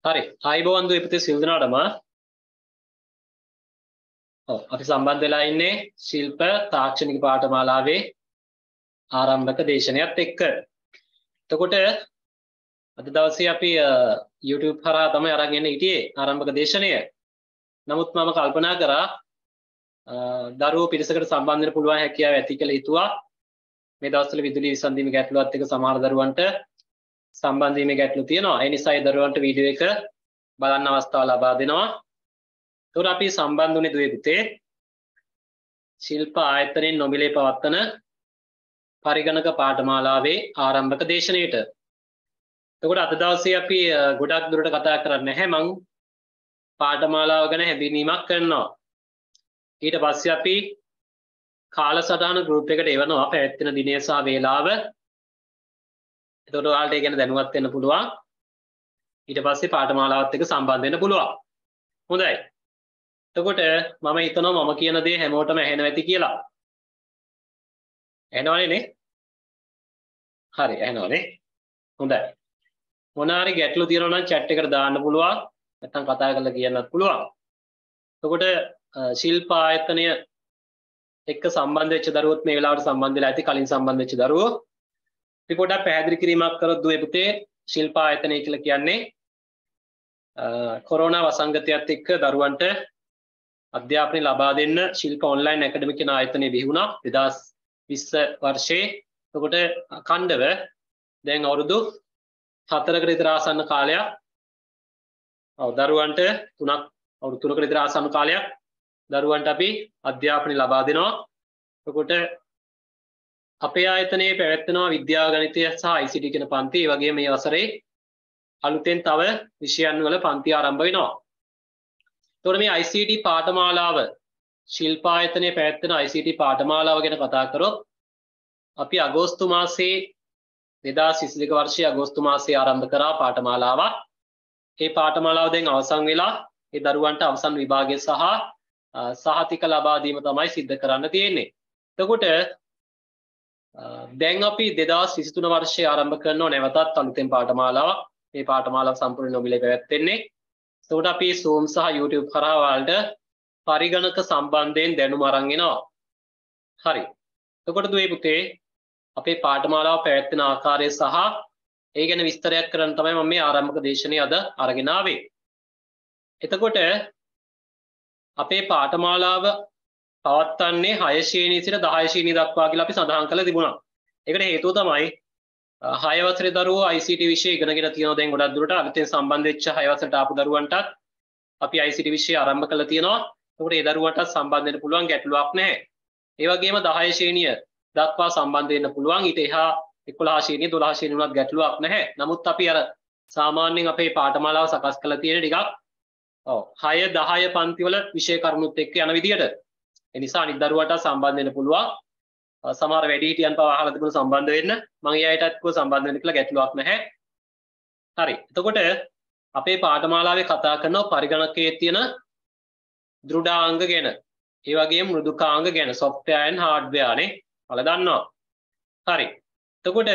හරි ආයිබෝවන් දුවේ සිල් දෙනාටම අපි සම්බන්ධ වෙලා ඉන්නේ ශිල්ප තාක්ෂණික පාඨමාලාවේ ආරම්භක දේශනයත් එක්ක. එතකොට අද දවසේ අපි YouTube හරහා තමයි අරන් එන්නේ හිටියේ ආරම්භක දේශනය. නමුත් මම කල්පනා කරා දරුවෝ පිරිසකට සම්බන්ධ වෙන්න පුළුවන් හැකියාව ඇති කියලා හිතුවා. මේ දවස්වල විදුලි විසන්දීමේ ගැටලුවත් එක්ක සමහර දරුවන්ට සම්බන්ධ වීමේ ගැටලු තියෙනවා. ඒ නිසා ඒ දරුවන්ට වීඩියෝ එක බලන්න අවස්ථාව ලබා දෙනවා. එතකොට අපි සම්බන්ධ වුණේ දුවේ පුතේ ශිල්ප ආයතනයෙන් නොමිලේ පවත්වන පරිගණක පාඨමාලාවේ ආරම්භක දේශනයේට. එතකොට අද දවසේ අපි ගොඩක් දුරට කතා කරන්නේ නැහැ. මම පාඨමාලාව ගැන හැඳින්වීමක් කරනවා. ඊට පස්සේ අපි කාලසටහන ගෲප් එකට එවනවා පැවැත්වෙන දිනය සහ වේලාව. එතකොට ඔයාලට ඒ ගැන දැනුවත් වෙන්න පුළුවන්. ඊට පස්සේ පාඨමාලාවත් එක්ක සම්බන්ධ වෙන්න පුළුවන්. හොඳයි. එතකොට මම හිතනවා මම කියන දේ හැමෝටම ඇහෙනවා ඇති කියලා. ඇහෙනවනේ නේ? හරි ඇහෙනවනේ. හොඳයි. මොනාරි ගැටලු තියෙනවා නම් chat එකට දාන්න පුළුවන්. නැත්නම් කතා කරලා කියන්නත් පුළුවන්. එතකොට ශිල්ප ආයතනය එක්ක සම්බන්ධ වෙච්ච දරුවොත් මේ වෙලාවට සම්බන්ධ වෙලා ඇති කලින් සම්බන්ධ වෙච්ච දරුවෝ. අපි පොඩ්ඩක් පැහැදිලි කිරීමක් කරොත් දුවේ පුතේ ශිල්ප ආයතනය කියලා කියන්නේ කොරෝනා වසංගතයත් එක්ක දරුවන්ට අධ්‍යාපනය ලබා දෙන්න ශිල්ප ඔන්ලයින් ඇකඩමි කියන ආයතනය බිහි වුණා 2020 වර්ෂයේ. එතකොට අඛණ්ඩව දැන් අවුරුදු 4කට විතර ආසන්න කාලයක් දරුවන්ට අවුරුදු 3කට විතර ආසන්න කාලයක් දරුවන්ට අපි අධ්‍යාපනය ලබා දෙනවා. එතකොට අපේ ආයතනයේ පැවැත්වෙනවා විද්‍යා ගණිතය සහ ICT කියන පන්ති. ඒ වගේම මේ වසරේ අලුතෙන් තව විෂයන් වල පන්ති ආරම්භ වෙනවා. එතකොට මේ ICT පාඨමාලාව ශිල්ප ආයතනයේ පැවැත්වෙන ICT පාඨමාලාව ගැන කතා කරොත් අපි අගෝස්තු මාසයේ 2022 වර්ෂයේ අගෝස්තු මාසයේ ආරම්භ කරා පාඨමාලාවක්. මේ පාඨමාලාව දැන් අවසන් වෙලා ඒ දරුවන්ට අවසන් විභාගය සහ සහතික ලබා දීම තමයි සිද්ධ කරන්න තියෙන්නේ. එතකොට දැන් අපි 2023 වර්ෂයේ ආරම්භ කරනවා නැවතත් අලුතෙන් පාඨමාලාවක්. මේ පාඨමාලාව සම්පූර්ණ නොමිලේ පැවැත්වෙන්නේ. එතකොට අපි Zoom සහ YouTube කරා වලට පරිගණක සම්බන්ධයෙන් දැනුම අරන් එනවා. හරි. එතකොට දුවේ පුතේ අපේ පාඨමාලාව පැවැත්වෙන ආකාරය සහ ඒ ගැන විස්තරයක් කරන්න තමයි මම මේ ආරම්භක දේශනය අද අරගෙන ආවේ. එතකොට අපේ පාඨමාලාව පවත්වන්නේ 6 ශ්‍රේණිය සිට 10 ශ්‍රේණිය දක්වා කියලා අපි සඳහන් කරලා තිබුණා. ඒකට හේතුව තමයි 6 වසරේ දරුවෝ ICT විෂය ඉගෙනගෙන තියෙනවා දැන් ගොඩක් දුරට. අලුතෙන් සම්බන්ධ වෙච්ච 6 වසරට ආපු දරුවන්ටත් අපි ICT විෂය ආරම්භ කරලා තියෙනවා. ඒකට ඒ දරුවන්ටත් සම්බන්ධ වෙන්න පුළුවන් ගැටලුවක් නැහැ. ඒ වගේම 10 ශ්‍රේණිය දක්වා සම්බන්ධ වෙන්න පුළුවන්. ඊට එහා 11 ශ්‍රේණිය 12 ශ්‍රේණිය වුණත් ගැටලුවක් නැහැ. නමුත් අපි අර සාමාන්‍යයෙන් අපේ පාඨමාලාව සකස් කරලා තියෙන ටිකක් 6 10 පන්ති වල විෂය කරුණුත් එක්ක යන විදියට. ඒ නිසා අනිත් දරුවන්ට සම්බන්ධ වෙන්න පුළුවන්. සමහර වැඩිහිටියන් පවා අහලා තිබුණ සම්බන්ධ වෙන්න. මම ඒ අයටත් කිව්ව සම්බන්ධ වෙන්න කියලා ගැටලුවක් නැහැ. හරි. එතකොට අපේ පාඨමාලාවේ කතා කරනවා පරිගණකයේ තියෙන දෘඩාංග ගැන. ඒ වගේම මෘදුකාංග ගැන software and hardware නේ. ඔයාලා දන්නවා. හරි. එතකොට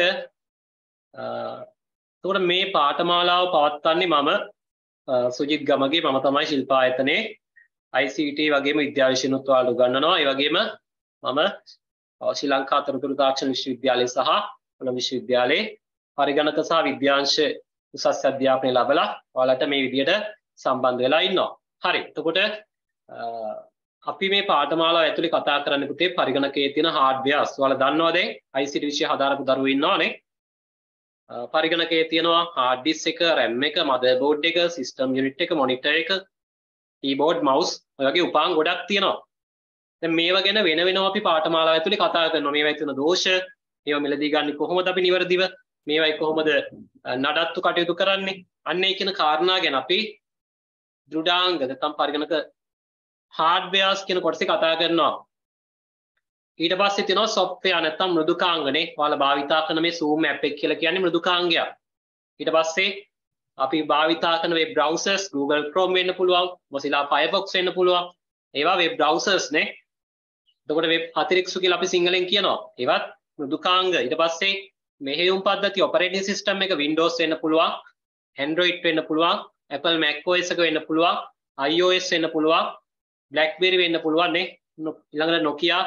මේ පාඨමාලාව පවත්වන්නේ මම සුජිත් ගමගේ මම තමයි ශිල්ප ආයතනයේ ICT වගේම විද්‍යා විෂයනුත් ඔයාලට උගන්වනවා. ඒ වගේම මම ශ්‍රී ලංකා තොරතුරු තාක්ෂණ විශ්වවිද්‍යාලය සහ කොළඹ විශ්වවිද්‍යාලයේ පරිගණක සහ විද්‍යාංශ උසස් අධ්‍යාපනය ලැබලා ඔයාලට මේ විදියට සම්බන්ධ වෙලා ඉන්නවා. හරි. එතකොට අපි මේ පාඨමාලාව ඇතුලේ කතා කරන්නේ පුතේ පරිගණකයේ තියෙන hardwares. ඔයාලා දන්නවා දැන් ICT විෂය හදාරපු දරුවෝ ඉන්නවානේ. පරිගණකයේ තියෙනවා hard disk එක, RAM එක, motherboard එක, system unit එක, monitor එක, keyboard, mouse ඔය වගේ උපාංග ගොඩක් තියෙනවා. දැන් මේවා ගැන වෙන වෙනම අපි පාඨමාලාව ඇතුලේ කතා කරනවා. මේවා තියෙන දෝෂ, ඒවා මිලදී ගන්න කොහොමද අපි නිවැරදිව, මේවයි කොහොමද නඩත්තු කටයුතු කරන්නේ. අන්න ඒ කියන කාරණා ගැන අපි දෘඩාංග නැත්නම් පරිගණක hardwares කියන කොටසේ කතා කරනවා. ඊට පස්සේ තියෙනවා software නැත්නම් මෘදුකාංගනේ. ඔයාලා භාවිතා කරන මේ Zoom app එක කියලා කියන්නේ මෘදුකාංගයක්. ඊට පස්සේ අපි භාවිතා කරන web browsers Google Chrome වෙන්න පුළුවන්, Mozilla Firefox වෙන්න පුළුවන්. ඒවා web browsers නේ. එතකොට web අතිරික්ෂ කියලා අපි සිංහලෙන් කියනවා. ඒවත් මෘදුකාංග. ඊට පස්සේ මෙහෙයුම් පද්ධති operating system එක Windows වෙන්න පුළුවන්, Android වෙන්න පුළුවන්, Apple Mac OS එක වෙන්න පුළුවන්, iOS වෙන්න පුළුවන්, BlackBerry වෙන්න පුළුවන් නේ. ඊළඟට Nokia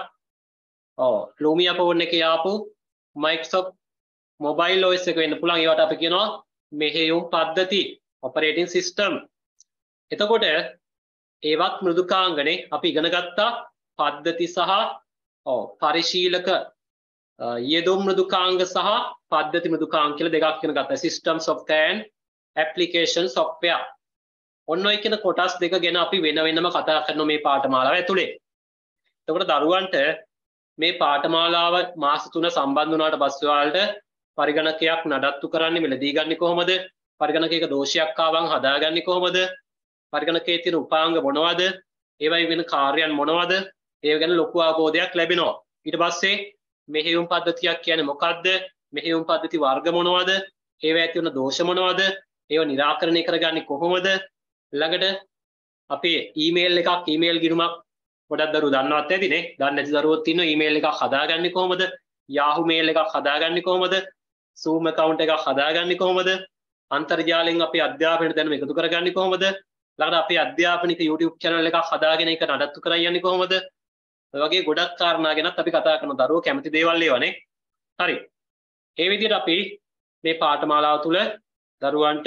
Lumia phone එකේ ආපු Microsoft mobile OS එක වෙන්න පුළුවන්. ඒවට අපි කියනවා මෙහෙයුම් පද්ධති, operating system. එතකොට ඒවත් මෘදුකාංගනේ අපි ඉගෙන ගත්තා පද්ධති සහ පරිශීලක යෙදුම් මෘදුකාංග සහ පද්ධති මෘදුකාංග කියලා දෙකක් ඉගෙන ගත්තා. System software and application software. ඔන්න ඔය කියන කොටස් දෙක ගැන අපි වෙන වෙනම කතා කරනවා මේ පාඨමාලාව ඇතුලේ. එතකොට දරුවන්ට මේ පාඨමාලාව මාස 3 සම්බන්ධ වුණාට පස්සේ ඔයාලට පරිගණකයක් නඩත්තු කරන්නේ මිලදී ගන්නේ කොහොමද? පරිගණකයක දෝෂයක් ආවම හදාගන්නේ කොහොමද? පරිගණකයේ තියෙන උපාංග මොනවද? ඒවයි වෙන කාර්යයන් මොනවද? ඒව ගැන ලොකු අවබෝධයක් ලැබෙනවා. ඊට පස්සේ මෙහෙයුම් පද්ධතියක් කියන්නේ මොකක්ද? මෙහෙයුම් පද්ධති වර්ග මොනවද? ඒව ඇති වෙන දෝෂ මොනවද? ඒව निराකරණය කරගන්නේ කොහොමද? ළඟට අපේ ඊමේල් එකක් ඊමේල් ගිණුමක් ගොඩක් දරුවෝ දන්නවත් ඇතිනේ. දන්නේ නැති දරුවෝත් ඉන්නවා. ඊමේල් එකක් හදාගන්නේ කොහොමද? Yahoo mail එකක් හදාගන්නේ කොහොමද? Zoom account එකක් හදාගන්නේ කොහොමද? අන්තර්ජාලයෙන් අපේ අධ්‍යාපනයට දැනුම එකතු කරගන්නේ කොහොමද? ළඟට අපේ අධ්‍යාපනික YouTube channel එකක් හදාගෙන ඒක නඩත්තු කරන් යන්නේ කොහොමද? ඔය වගේ ගොඩක් කාරණා ගැනත් අපි කතා කරන දරුවෝ කැමති දේවල් ඒවනේ. හරි. ඒ විදිහට අපි මේ පාඨමාලාව තුළ දරුවන්ට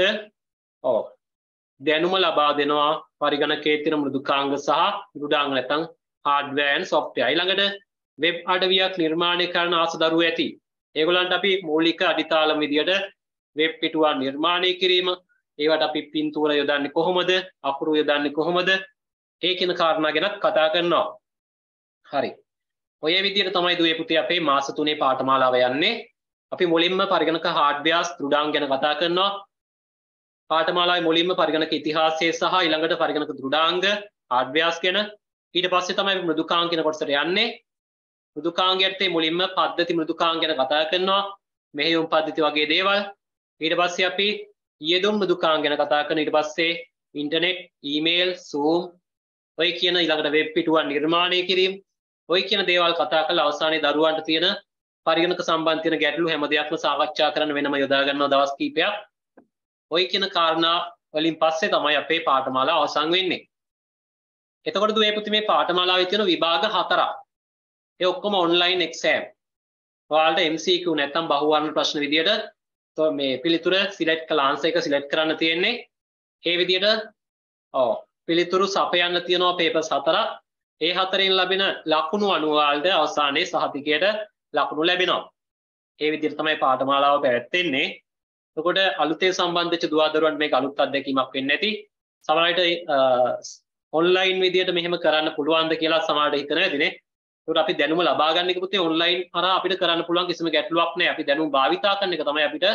දැනුම ලබා දෙනවා පරිගණකයේ තියෙන මෘදුකාංග සහ මෘදුඩාංග නැත්නම් hardware and software. ඊළඟට වෙබ් අඩවියක් නිර්මාණය කරන ආස දරුවෝ ඇති. ඒගොල්ලන්ට අපි මූලික අඩිතාලම විදියට වෙබ් පිටුවක් නිර්මාණය කිරීම, ඒවට අපි පින්තූර යොදන්නේ කොහොමද, අකුරු යොදන්නේ කොහොමද, ඒ කියන කාරණා ගැනත් කතා කරනවා. හරි. ඔය විදියට තමයි දුවේ පුතේ අපේ මාස 3 පාඨමාලාව යන්නේ. අපි මුලින්ම පරිගණක hardware දෘඩාංග ගැන කතා කරනවා. පාඨමාලාවේ මුලින්ම පරිගණක ඉතිහාසය සහ ඊළඟට පරිගණක දෘඩාංග hardware ගැන, ඊට පස්සේ තමයි මෘදුකාංග කියන කොටසට යන්නේ. මෘදුකාංගයට මුලින්ම පද්ධති මෘදුකාංග ගැන කතා කරනවා, මෙහෙයුම් පද්ධති වගේ දේවල්. ඊට පස්සේ අපි යෙදුම් මෘදුකාංග ගැන කතා කරනවා. ඊට පස්සේ ඉන්ටර්නෙට්, ඊමේල්, Zoom ඔය කියන ඊළඟට වෙබ් පිටුවක් නිර්මාණය කිරීම, ඔය කියන දේවල් කතා කරලා අවසානයේ දරුවන්ට තියෙන පරිගණක සම්බන්ධ තියෙන ගැටලු හැම දෙයක්ම සාකච්ඡා කරන්න වෙනම යොදා ගන්නවා දවස් කිහිපයක්. ඔය කියන කාරණා වලින් පස්සේ තමයි අපේ පාඨමාලාව අවසන් වෙන්නේ. එතකොට දුවේ පුතේ මේ පාඨමාලාවේ තියෙන විභාග 4ක්. ඒ ඔක්කොම ඔන්ලයින් එක්සෑම්. ඔයාලට MCQ නැත්නම් බහුවර්ණ ප්‍රශ්න විදියට මේ පිළිතුර සිලෙක්ට් කළා ආන්සර් එක සිලෙක්ට් කරන්න තියෙන්නේ. ඒ විදියට පිළිතුරු සපයන්න තියෙනවා පේපර්ස් 4ක්. ඒ 4න් ලැබෙන ලකුණු අනුව ඔයාලට අවසානයේ සහතිකයට ලකුණු ලැබෙනවා. ඒ විදියට තමයි පාඨමාලාව පැවැත්වෙන්නේ. එතකොට අලුතෙන් සම්බන්ධ වෙච්ච දුවදරුවන්ට මේක අලුත් අත්දැකීමක් වෙන්නේ නැති. සමහර විට ඔන්ලයින් විදියට මෙහෙම කරන්න පුළුවන්ද කියලා සමහරට හිතන ඇතිනේ. ඒකට අපි දැනුම ලබා ගන්න එක පුතේ ඔන්ලයින් හරහා අපිට කරන්න පුළුවන් කිසිම ගැටලුවක් නැහැ. අපි දැනුම භාවිතා කරන එක තමයි අපිට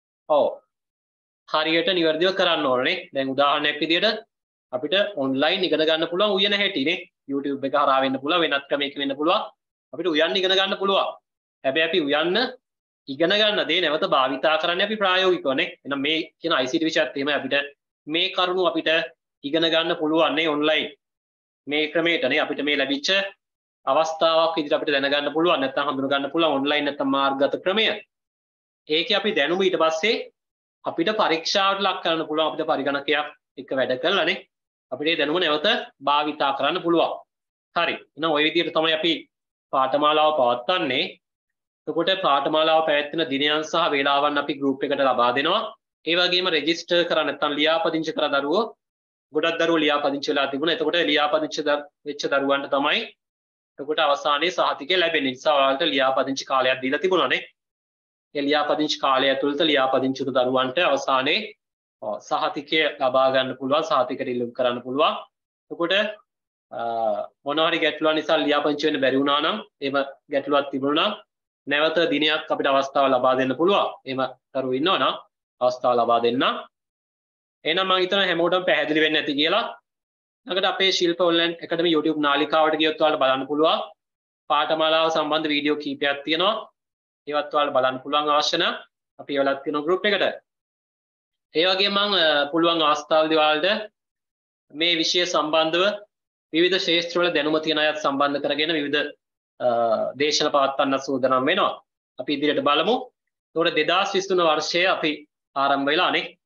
හරියට නිවැරදිව කරන්න ඕනේ. දැන් උදාහරණයක් විදියට අපිට ඔන්ලයින් ඉගෙන ගන්න පුළුවන් උයන හැටිනේ. YouTube එක හරහා වෙන්න පුළුවන්, වෙනත් ක්‍රමයක වෙන්න පුළුවන්. අපිට උයන්න ඉගෙන ගන්න පුළුවන්. හැබැයි අපි උයන්න ඉගෙන ගන්න දේ නැවත භාවිතා කරන්නේ අපි ප්‍රායෝගිකව නේ. එහෙනම් මේ කියන ICT විෂයත් එහෙම අපිට මේ කරුණු අපිට ඉගෙන ගන්න පුළුවන් නේ ඔන්ලයින්. මේ ක්‍රමයටනේ අපිට මේ ලැබිච්ච අවස්ථාවක් විදිහට අපිට දැනගන්න පුළුවන්, නැත්නම් හඳුන ගන්න පුළුවන් ඔන්ලයින් නැත්නම් මාර්ගගත ක්‍රමය. ඒකේ අපි දැනුම ඊට පස්සේ අපිට පරීක්ෂාවට ලක් කරන්න පුළුවන්. අපිට පරිගණකයක් එක වැඩ කරලානේ අපිට මේ දැනුම නැවත භාවිතා කරන්න පුළුවන්. හරි. එහෙනම් ওই විදිහට තමයි අපි පාඨමාලාව පවත්වන්නේ. එතකොට පාඨමාලාව පැවැත්වෙන දිනයන් සහ වේලාවන් අපි ගෲප් එකට ලබා දෙනවා. ඒ වගේම රෙජිස්ටර් කරා නැත්නම් ලියාපදිංචි කර දරුවෝ ගොඩක් දරුවෝ ලියාපදිංචි වෙලා තිබුණා. එතකොට ලියාපදිංචි වෙච්ච දරුවන්ට තමයි එතකොට අවසානයේ සහතිකය ලැබෙන්නේ. නිසා ඔයාලට ලියාපදිංචි කාලයක් දීලා තිබුණානේ. ඒ ලියාපදිංචි කාලය ඇතුළත ලියාපදිංචි වූ දරුවන්ට අවසානයේ සහතිකය ලබා ගන්න පුළුවන්, සහතිකයට ඉල්ලුම් කරන්න පුළුවන්. එතකොට මොනවා හරි ගැටලුවක් නිසා ලියාපදිංචි වෙන්න බැරි වුණා නම්, එහෙම ගැටලුවක් තිබුණා නම් නැවත දිනයක් අපිට අවස්ථාව ලබා දෙන්න පුළුවන්. එහෙම දරුවෝ ඉන්නවනම් අවස්ථාව ලබා දෙන්න. එහෙනම් මම හිතනවා හැමෝටම පැහැදිලි වෙන්න ඇති කියලා. ළඟට අපේ ශිල්ප ඔන්ලයින් ඇකඩමි YouTube නාලිකාවට ගියොත් ඔයාලට බලන්න පුළුවන්. පාඨමාලාව සම්බන්ධ වීඩියෝ කීපයක් තියෙනවා. ඒවත් ඔයාලට බලන්න පුළුවන් අවශ්‍ය නම් අපි ඒවලත් තියෙන group එකට. ඒ වගේම මම පුළුවන් අවස්ථාවලදී ඔයාලට මේ විෂය සම්බන්ධව විවිධ ශාස්ත්‍රවල දැනුම තියෙන අයත් සම්බන්ධ කරගෙන විවිධ දේශන පවත්වන්න සූදානම් වෙනවා. අපි ඉදිරියට බලමු. ඒකට 2023 වර්ෂයේ අපි ආරම්භ වෙලානේ.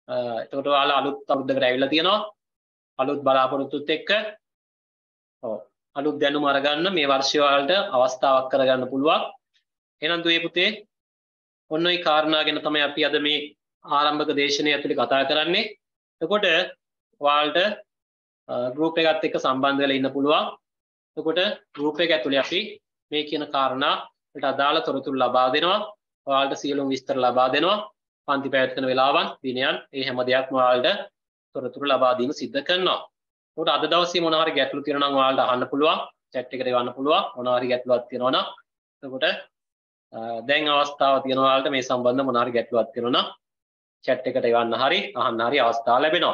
එතකොට ඔයාලා අලුත් අවුරුද්දකට ඇවිල්ලා තියෙනවා. අලුත් බලාපොරොත්තුත් එක්ක ඔව් අලුත් දැනුම අරගන්න මේ වර්ෂය වලට අවස්ථාවක් කරගන්න පුළුවන්. එහෙනම් දුවේ පුතේ ඔන්න ඔය කාරණා ගැන තමයි අපි අද මේ ආරම්භක දේශනය ඇතුලේ කතා කරන්නේ. එතකොට ඔයාලට ගෲප් එකත් එක්ක සම්බන්ධ වෙලා ඉන්න පුළුවන්. එතකොට ගෲප් එක ඇතුලේ අපි මේ කියන කාරණා වලට අදාළ තොරතුරු ලබා දෙනවා. ඔයාලට සියලුම විස්තර ලබා දෙනවා. පන්ති පැවැත්වෙන වෙලාවන්, දිනයන්, ඒ හැම දෙයක්ම ඔයාලට තොරතුරු ලබා දීම සිද්ධ කරනවා. එතකොට අද දවසේ මොනවා හරි ගැටලු තියෙනවා නම් ඔයාලට අහන්න පුළුවන්. chat එකට එවන්න පුළුවන්. මොනවා හරි ගැටලුවක් තියෙනවා නම්. එතකොට දැන් අවස්ථාව තියෙනවා ඔයාලට මේ සම්බන්ධ මොනවා හරි ගැටලුවක් තියෙනවා නම් chat එකට එවන්න හරි අහන්න හරි අවස්ථාව ලැබෙනවා.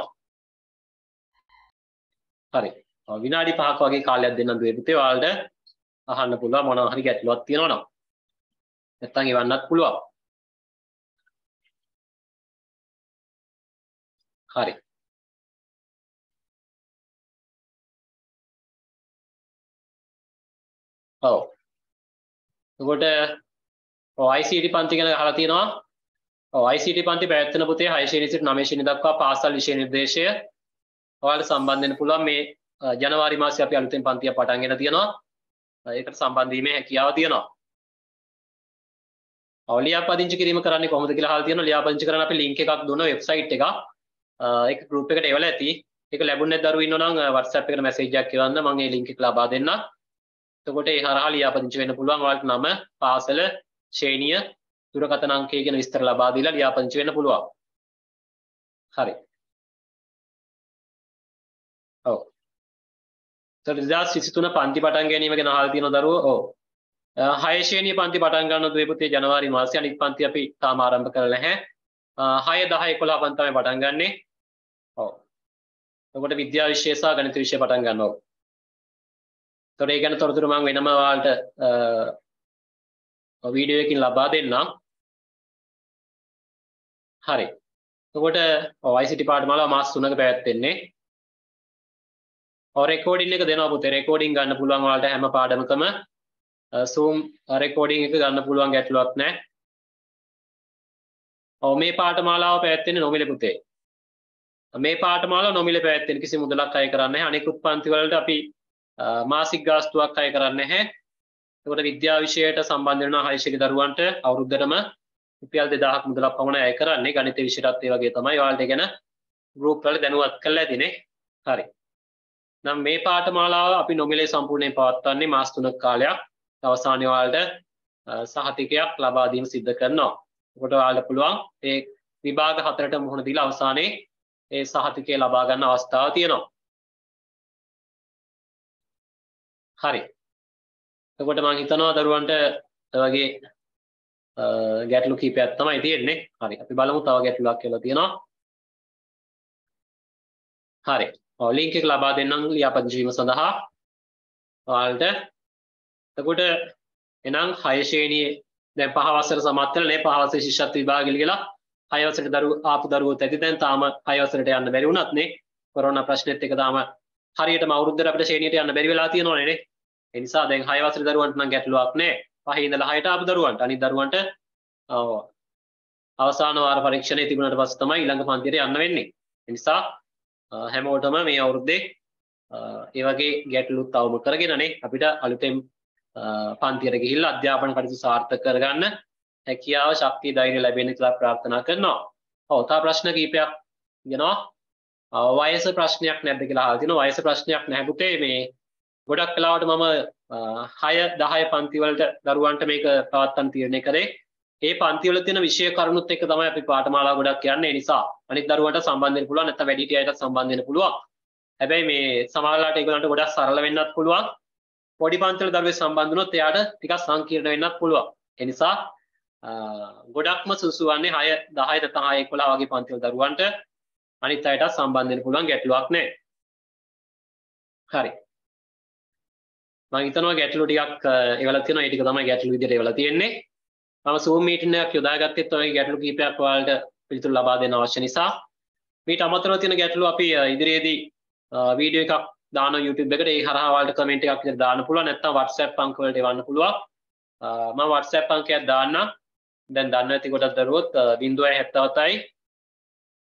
හරි. විනාඩි 5ක වගේ කාලයක් දෙන්නම් දුවේ පුතේ ඔයාලට අහන්න පුළුවන් මොනවා හරි ගැටලුවක් තියෙනවා නම්. නැත්තම් එවන්නත් පුළුවන්. හරි. ඔව්. එතකොට ICT පන්ති ගැන අහලා තියෙනවා. ඔව් ICT පන්ති පැවැත්වෙන පුතේ 6 ශ්‍රේණිය සිට 9 ශ්‍රේණිය දක්වා පාසල් විෂය නිර්දේශය ඔයාලට සම්බන්ධ වෙන්න පුළුවන්. මේ ජනවාරි මාසයේ අපි අලුතෙන් පන්තිය පටන් ගෙන තියෙනවා. ඒකට සම්බන්ධ වීමේ හැකියාව තියෙනවා. ඔව් ලියාපදිංචි කිරීම කරන්නේ කොහොමද කියලා අහලා තියෙනවා. ලියාපදිංචි කරන්න අපි link එකක් දුන්න වෙබ්සයිට් එකක්. ඒක group එකට එවලා ඇති. ඒක ලැබුණේ නැති දරුවෝ ඉන්නවා නම් WhatsApp එකට message එකක් එවන්න මම ඒ link එක ලබා දෙන්නම්. එතකොට ඒ හරහා ලියාපදිංචි වෙන්න පුළුවන්. ඔයාලට නම, පාසල, ශ්‍රේණිය, දුරකථන අංකය ගැන විස්තර ලබා දීලා ලියාපදිංචි වෙන්න පුළුවන්. හරි. ඔව්. 2023 පන්ති පටන් ගැනීම ගැන අහලා තියෙන දරුවෝ ඔව් 6 ශ්‍රේණිය පන්ති පටන් ගන්න දුවේ පුතේ ජනවාරි මාසයේ අනිත් පන්ති අපි තාම ආරම්භ කරලා නැහැ 6 10 11 පන්ති තමයි පටන් ගන්නෙ ඔව් එතකොට විද්‍යා විෂය සහ ගණිත විෂය පටන් ගන්නවා ඔව් එතකොට ඒ ගැන තොරතුරු මම වෙනම ඔයාලට වීඩියෝ එකකින් ලබා දෙන්නම් හරි එතකොට ICT පාඨමාලාව මාස 3ක පැවැත්වෙන්නේ और रिकॉर्डिंग එක දෙනවා පුතේ රෙකෝඩින් ගන්න පුළුවන් ඔයාලට හැම පාඩමකම Zoom රෙකෝඩින් එක ගන්න පුළුවන් ගැටලුවක් නැහැ. ඔව් මේ පාඨමාලාව පැවැත්වෙන්නේ නොමිලේ පුතේ. මේ පාඨමාලාව නොමිලේ පැවැත්වෙන කිසි මුදලක් අය කරන්නේ නැහැ. අනිකුත් පන්ති වලට අපි මාසික ගාස්තුවක් අය කරන්නේ නැහැ. ඒකට විද්‍යා විෂයයට සම්බන්ධ වෙන 6 ශ්‍රේණි දරුවන්ට අවුරුද්දටම රුපියල් 2000ක් මුදලක් පමණ අය කරන්නේ. ගණිත විෂයටත් ඒ වගේ තමයි. ඔයාලට ගැන ගෲප් වල දැනුවත් කරලා ඇතිනේ. හරි. නම් මේ පාඨමාලාව අපි නොමිලේ සම්පූර්ණයෙන් පවත්වන්නේ මාස 3ක කාලයක්. අවසානයේ ඔයාලට සහතිකයක් ලබා දීම සිද්ධ කරනවා. ඒකට ඔයාලට පුළුවන් ඒ විභාග 4ට මුහුණ දීලා අවසානයේ ඒ සහතිකය ලබා ගන්න අවස්ථාව තියෙනවා. හරි. එතකොට මම හිතනවා දරුවන්ට වගේ ගැටලු කීපයක් තමයි තියෙන්නේ. හරි. අපි බලමු තව ගැටලුවක් කියලා තියෙනවා. හරි. link එක ලබා දෙන්නම් ලියාපදිංචි වීම සඳහා ඔයාලට එතකොට එනම් 6 ශ්‍රේණියේ දැන් 5 වසර සමත් වෙලා නේ 5 වසරේ ශිෂ්‍යත්ව විභාගෙ ගිහලා 6 වසරේ ආපු දරුවෝත් ඇති දැන් තාම 6 වසරට යන්න බැරි වුණත් නේ කොරෝනා ප්‍රශ්නෙත් එක තාම හරියටම අවුරුද්දට අපිට ශ්‍රේණියට යන්න බැරි වෙලා තියෙනවනේ නේ ඒ නිසා දැන් 6 වසරේ දරුවන්ට නම් ගැටලුවක් නැහැ 5 ඉඳලා 6ට ආපු දරුවන්ට අනිත් දරුවන්ට අවසාන වාර පරීක්ෂණය තිබුණාට පස්සේ තමයි ඊළඟ පන්තියට යන්න වෙන්නේ ඒ නිසා හැමෝටම මේ අවුරුද්දේ ඒ වගේ ගැටලුත් අවම කරගෙනනේ අපිට අලුතෙන් පන්තියට ගිහිල්ලා අධ්‍යාපන කටයුතු සාර්ථක කරගන්න හැකියාව ශක්තිය ධෛර්යය ලැබෙන්න කියලා ප්‍රාර්ථනා කරනවා. ඔව් තව ප්‍රශ්න කිහිපයක් යනවා. වයස ප්‍රශ්නයක් නැද්ද කියලා අහලා තිනවා. වයස ප්‍රශ්නයක් නැහැ පුතේ මේ ගොඩක් වෙලාවට මම 6 10 පන්ති වලට දරුවන්ට මේක පවත්වන්න තීරණය කරේ. ඒ පන්ති වල තියෙන විෂය කරුණුත් එක්ක තමයි අපි පාඨමාලාව ගොඩක් යන්නේ. ඒ නිසා අනිත් දරුවන්ට සම්බන්ධ වෙන්න පුළුවන් නැත්නම් වැඩිහිටියන්ට සම්බන්ධ වෙන්න පුළුවන්. හැබැයි මේ සමහරලාට ඒගොල්ලන්ට ගොඩක් සරල වෙන්නත් පුළුවන්. පොඩි පන්ති වල දරුවෙක් සම්බන්ධ වුණොත් එයාට ටිකක් සංකීර්ණ වෙන්නත් පුළුවන්. ඒ නිසා ගොඩක්ම සුසු වන්නේ 6 10 නැත්නම් 6 11 වගේ පන්ති වල දරුවන්ට අනිත් අයටත් සම්බන්ධ වෙන්න පුළුවන් ගැටලුවක් නැහැ. හරි. මම හිතනවා ගැටලු ටිකක් එවලා තියෙනවා. ඒ ටික තමයි ගැටලු විදිහට එවලා තියෙන්නේ. මම Zoom meeting එකක් යොදාගත්තෙත් ඔය ගැටලු කිහිපයක් ඔයාලට පිළිතුරු ලබා දෙන්න අවශ්‍ය නිසා මීට අමතරව තියෙන ගැටලු අපි ඉදිරියේදී වීඩියෝ එකක් දාන YouTube එකට ඒ හරහා ඔයාලට කමෙන්ට් එකක් විතර දාන්න පුළුවන් නැත්නම් WhatsApp අංක වලට එවන්න පුළුවන් මම WhatsApp අංකයක් දාන්නම් දැන් දන්න ඇති කොටත් දරුවොත් 077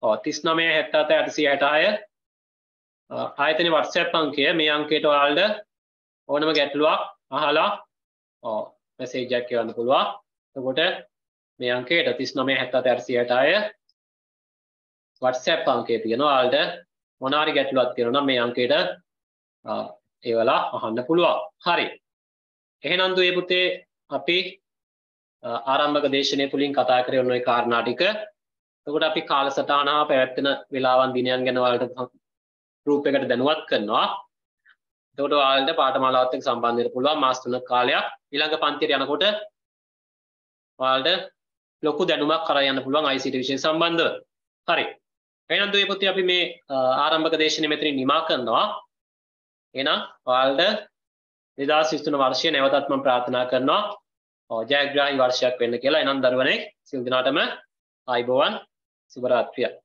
39 77 866 ආයතනයේ WhatsApp අංකය මේ අංකයට ඔයාලට ඕනම ගැටලුවක් අහලා මැසේජ් එකක් කියවන්න පුළුවන්. එතකොට මේ අංකයට 39 77 866 WhatsApp අංකය තියෙනවා. ඔයාලට මොනාරි ගැටලුවක් තියෙනවා නම් මේ අංකයට ඒවලා අහන්න පුළුවන්. හරි. එහෙනම් දුවේ පුතේ අපි ආරම්භක දේශනය තුලින් කතා කරේ ඔන්න ඔය කාරණා ටික. එතකොට අපි කාලසටහන හා පැවැත්වෙන වේලාවන් දිනයන් ගැන ඔයාලට ගෲප් එකට දැනුවත් කරනවා. එතකොට ඔයාලට පාඨමාලාවත් එක්ක සම්බන්ධ වෙන්න පුළුවන් මාස 3ක කාලයක්. ඊළඟ පන්තියට යනකොට ඔයාලට ලොකු දැනුමක් කරා යන්න පුළුවන් ICT විෂය සම්බන්ධව. හරි. එහෙනම් දුවේ පුතේ අපි මේ ආරම්භක දේශනය මෙතනින් නිමා කරනවා. එහෙනම් ඔයාලට 2023 වර්ෂය නැවතත් මම ප්‍රාර්ථනා කරනවා ජයග්‍රාහී වර්ෂයක් වෙන්න කියලා. එහෙනම් දරුවනේ සියලු දෙනාටම ආයුබෝවන් සුබ රාත්‍රියක්.